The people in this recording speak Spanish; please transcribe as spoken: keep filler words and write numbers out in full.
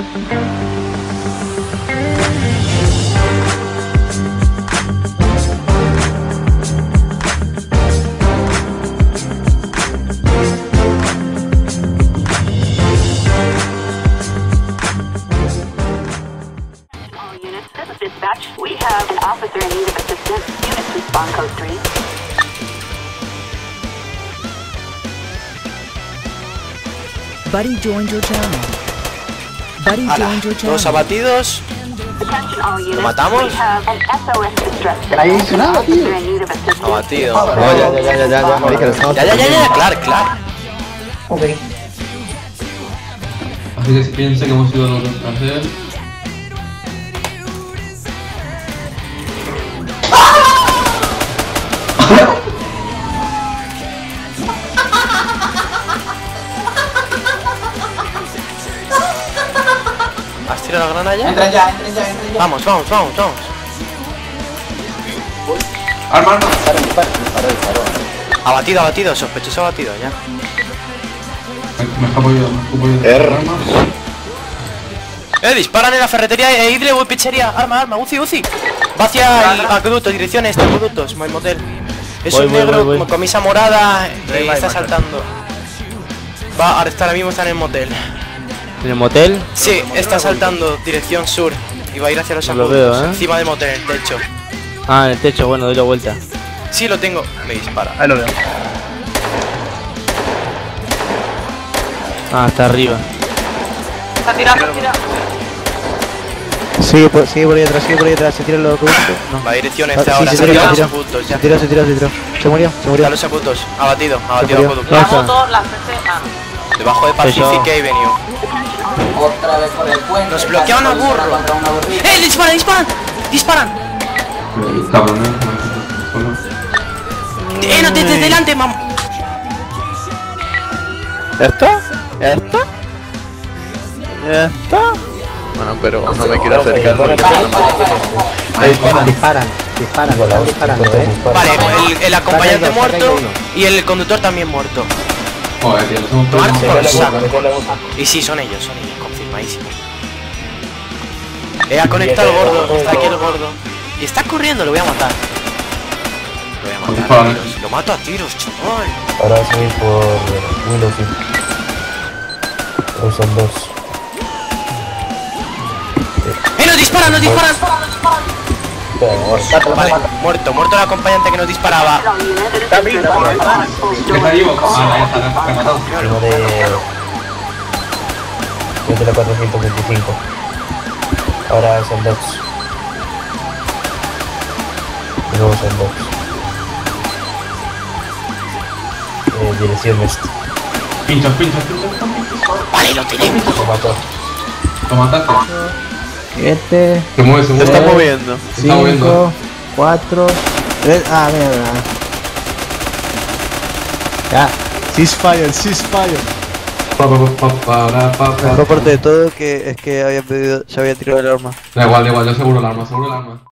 We have an officer in need of assistance. Units respond code three. Buddy joined your channel. Buddy Ala, joined your channel. todos abatidos. Attention all units. ¿Lo matamos? We have an S O S distress Que ahí hizo nada, tío. officer in need of assistance. Abatido. No, ya, ya, ya, ya, ya, ya, marica, lo estamos Ya, ya, ya, ya, claro, claro. Ok. Así que si piensa que hemos sido los extranjeros. ¿Has tirado la grana ya? Entren ya, entren ya, entren ya. Vamos, vamos, vamos, vamos. Arma, arma. Dispara, dispara, disparó, disparó. Abatido, abatido, sospechoso abatido ya. Me escapo yo, me escapo yo. R. Arma. Eh, disparan en la ferretería e Idle, voy pizzería. Arma, arma, Uzi, Uzi. Va hacia el acueducto, dirección este, acueductos, my motel. Es Voy, un voy, negro voy, voy. con camisa morada Ahí y va, está ahí va. saltando. Va, ahora está, ahora mismo está en el motel. ¿En el motel? Sí, está saltando, dirección sur. Y va a ir hacia los No lo acueductos, veo, ¿eh? encima del motel, en el techo. Ah, en el techo, bueno, doy la vuelta. Sí, lo tengo. Me dispara. Ahí lo veo. Ah, está arriba. Está tirado, está tirado. Sigue por, sigue por ahí atrás, sigue por ahí atrás, se tira los acueductos. No. Va dirección Ah, este sí, ahora, se se tiró, tira se los tiró. acueductos Se ya. tiró, se tiró, se tiró. Se murió, se murió. A los acueductos, abatido, abatido murió. acueducto. ¿Dónde está? Motor, la C C. Ah. Debajo de Pacific Avenue. Otra vez por el puente. Nos bloqueaban a burro. Contra una burrita. ¡Eh, disparan, disparan! ¡Disparan! Cabrón, eh. Solo. ¡Eh, no te desde delante, mam! ¿Ya está? ¿Ya está? ¿Ya está? Bueno, pero no me quiero acercar porque Disparan, disparan, disparan, están disparando, eh. Vale, el, el acompañante muerto y el conductor también muerto. Joder, tío, los hemos Tomar perdido. por saco. Y sí, son ellos, son ellos, confirmadísimo. Eh, ha conectado el gordo, está aquí el gordo. Y está corriendo, lo voy a matar. Lo voy a matar a tiros. Lo mato a tiros, chaval. Ahora va a subir por Windows cinco. Son dos. ¡Eh, nos disparan, nos disparan! Vale, muerto, muerto el acompañante que nos disparaba. All units. Está vivo. ¿Qué está vivo? Ah, ya está, ya está matado. Uno de... Yo de la cuatrocientos veinticinco. Ahora son dos. Y luego son dos. Eh, dirección este. Pinchos, pinchos, pinchos. Vale, lo tenemos. Lo mató. Lo mataste. siete, Se mueve, se se está mueve. moviendo. Se está moviendo. cuatro, tres... Ah, mira, mira. Ya. Ceasefire, ceasefire. Pa, pa, pa, pa, para, pa, pa. Mejor parte de todo que es que había pedido, se había tirado el arma. Da igual, da igual, yo seguro el arma, seguro el arma.